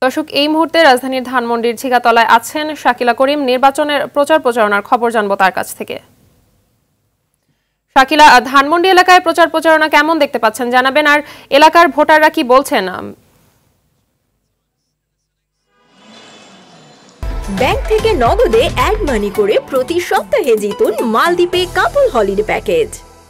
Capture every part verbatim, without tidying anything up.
দর্শক, এই মুহূর্তে রাজধানীর ধানমন্ডির ঝিগাতলায় আছেন শাকিলা করিম। নির্বাচনের প্রচার প্রচারণার খবর জানবো তার কাছ থেকে। শাকিলা, ধানমন্ডি এলাকায় প্রচার প্রচারণা কেমন দেখতে পাচ্ছেন জানাবেন, আর এলাকার ভোটাররা কি বলছেন? ব্যাংক থেকে নগদে অ্যাড মানি করে প্রতি সপ্তাহে জিতুন মালদ্বীপে কাপল হলিডে প্যাকেজ।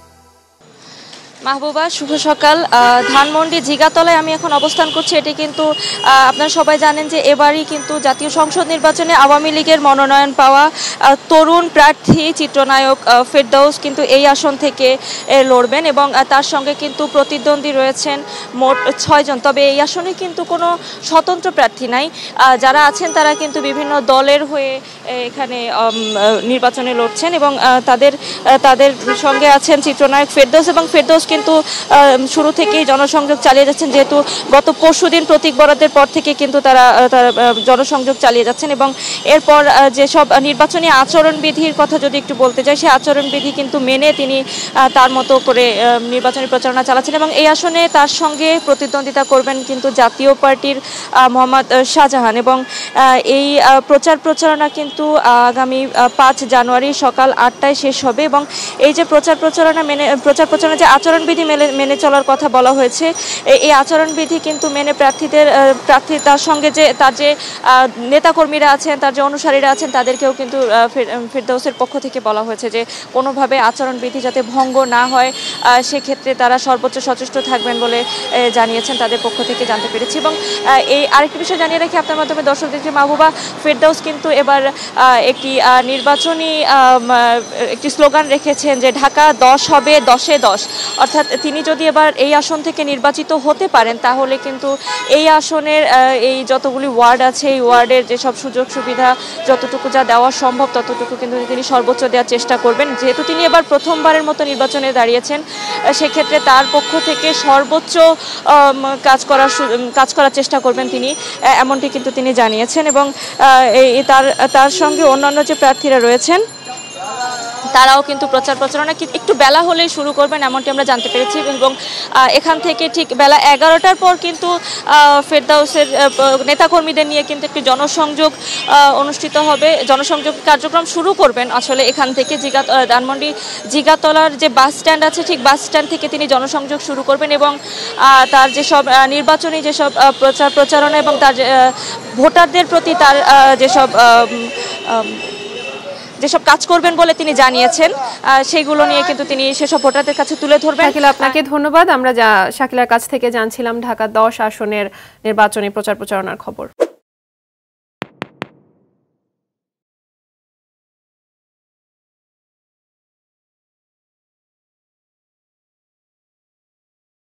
মাহবুবা, শুভ সকাল। ধানমন্ডি ঝিগাতলায় আমি এখন অবস্থান করছি। এটি কিন্তু আপনারা সবাই জানেন যে এবারই কিন্তু জাতীয় সংসদ নির্বাচনে আওয়ামী লীগের মনোনয়ন পাওয়া তরুণ প্রার্থী চিত্রনায়ক ফেরদৌস কিন্তু এই আসন থেকে লড়বেন এবং তার সঙ্গে কিন্তু প্রতিদ্বন্দ্বী রয়েছেন মোট ছয়জন। তবে এই আসনে কিন্তু কোনো স্বতন্ত্র প্রার্থী নাই। যারা আছেন তারা কিন্তু বিভিন্ন দলের হয়ে এখানে নির্বাচনে লড়ছেন এবং তাদের তাদের সঙ্গে আছেন চিত্রনায়ক ফেরদৌস এবং ফেরদৌস কিন্তু শুরু থেকেই জনসংযোগ চালিয়ে যাচ্ছেন, যেহেতু গত পরশুদিন প্রতীক বরাদ্দের পর থেকে কিন্তু তারা তারা জনসংযোগ চালিয়ে যাচ্ছেন এবং এরপর যেসব নির্বাচনী আচরণবিধির কথা যদি একটু বলতে চাই, সেই আচরণবিধি কিন্তু মেনে তিনি তার মতো করে নির্বাচনী প্রচারণা চালাচ্ছেন এবং এই আসনে তার সঙ্গে প্রতিদ্বন্দ্বিতা করবেন কিন্তু জাতীয় পার্টির মোহাম্মদ শাহজাহান এবং এই প্রচার প্রচারণা কিন্তু আগামী পাঁচ জানুয়ারি সকাল আটটায় শেষ হবে এবং এই যে প্রচার প্রচারণা মেনে প্রচার প্রচারণা যে আচরণবিধি মেনে মেনে চলার কথা বলা হয়েছে, এই আচরণবিধি কিন্তু মেনে প্রার্থীদের প্রার্থী তার সঙ্গে যে তার যে নেতাকর্মীরা আছেন, তার যে অনুসারীরা আছেন, তাদেরকেও কিন্তু ফেরদৌসের পক্ষ থেকে বলা হয়েছে যে কোনোভাবে আচরণবিধি যাতে ভঙ্গ না হয় সেক্ষেত্রে তারা সর্বোচ্চ সচেষ্ট থাকবেন বলে জানিয়েছেন তাদের পক্ষ থেকে জানতে পেরেছি। এবং এই আরেকটি বিষয় জানিয়ে রাখি আপনার মাধ্যমে দর্শকদেরকে, মাহবুবা, ফেরদৌস কিন্তু এবার একটি নির্বাচনী একটি স্লোগান রেখেছেন যে ঢাকা দশ হবে দশে দশ, অর্থাৎ তিনি যদি এবার এই আসন থেকে নির্বাচিত হতে পারেন তাহলে কিন্তু এই আসনের এই যতগুলি ওয়ার্ড আছে এই ওয়ার্ডের যেসব সুযোগ সুবিধা যতটুকু যা দেওয়া সম্ভব ততটুকু কিন্তু তিনি সর্বোচ্চ দেওয়ার চেষ্টা করবেন। যেহেতু তিনি এবার প্রথমবারের মতো নির্বাচনে দাঁড়িয়েছেন, সেক্ষেত্রে তার পক্ষ থেকে সর্বোচ্চ কাজ করার কাজ করার চেষ্টা করবেন তিনি, এমনটি কিন্তু তিনি জানিয়েছেন এবং তার তার সঙ্গে অন্যান্য যে প্রার্থীরা রয়েছেন তারাও কিন্তু প্রচার প্রচারণা একটু বেলা হলেই শুরু করবেন এমনটি আমরা জানতে পেরেছি এবং এখান থেকে ঠিক বেলা এগারোটার পর কিন্তু ফেরদৌসের নেতাকর্মীদের নিয়ে কিন্তু একটি জনসংযোগ অনুষ্ঠিত হবে। জনসংযোগ কার্যক্রম শুরু করবেন আসলে এখান থেকে জিগা ধানমন্ডি জিগাতলার যে বাস স্ট্যান্ড আছে ঠিক বাস স্ট্যান্ড থেকে তিনি জনসংযোগ শুরু করবেন এবং তার যেসব নির্বাচনী যেসব প্রচার প্রচারণা এবং তার ভোটারদের প্রতি তার যেসব যেসব কাজ করবেন বলে তিনি জানিয়েছেন সেগুলো নিয়ে কিন্তু তিনি সেসব ভোটারদের কাছে তুলে ধরবেন। শাকিলা, আপনাকে ধন্যবাদ। আমরা শাকিলার কাছ থেকে জানছিলাম ঢাকা দশ আসনের নির্বাচনী প্রচার প্রচারণার খবর।